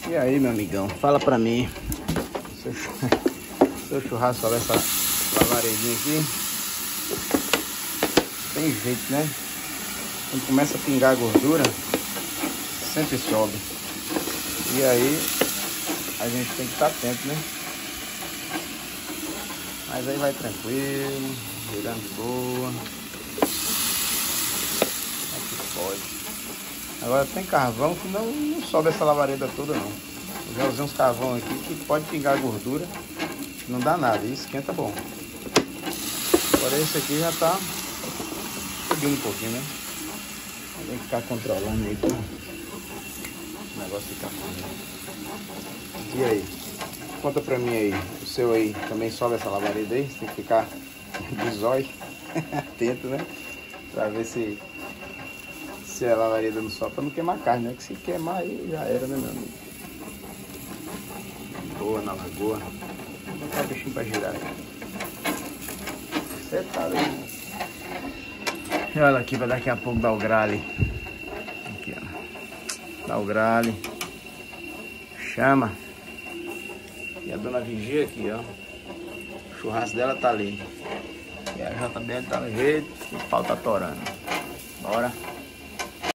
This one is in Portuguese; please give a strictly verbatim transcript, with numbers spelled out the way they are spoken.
E aí, meu amigão, fala pra mim. Seu, seu churrasco, olha essa lavaredinha aqui. Tem jeito, né? Quando começa a pingar a gordura, sempre sobe. E aí, a gente tem que estar atento, né? Mas aí vai tranquilo, virando de boa. Aqui pode. Agora tem carvão que não, não sobe essa lavareda toda não. Eu já usei uns carvão aqui que pode pingar a gordura, não dá nada, e esquenta bom. Agora esse aqui já tá subindo um pouquinho, né? Tem que ficar controlando aí pra o negócio ficar fácil. E aí? Conta pra mim aí, o seu aí também sobe essa lavareda aí? Você tem que ficar de zóio, atento, né? Pra ver se, se a lavareda não sobe, pra não queimar a carne, né? Que se queimar aí já era, né, meu amigo? Boa na lagoa. Vou botar o bichinho pra girar aqui. Você tá aí. E olha aqui pra daqui a pouco dar o grale. Aqui, ó. Dá o grale. Chama. E a dona Vigia aqui, ó. O churrasco dela tá ali. E a J B L tá no jeito. E o pau tá torando. Bora.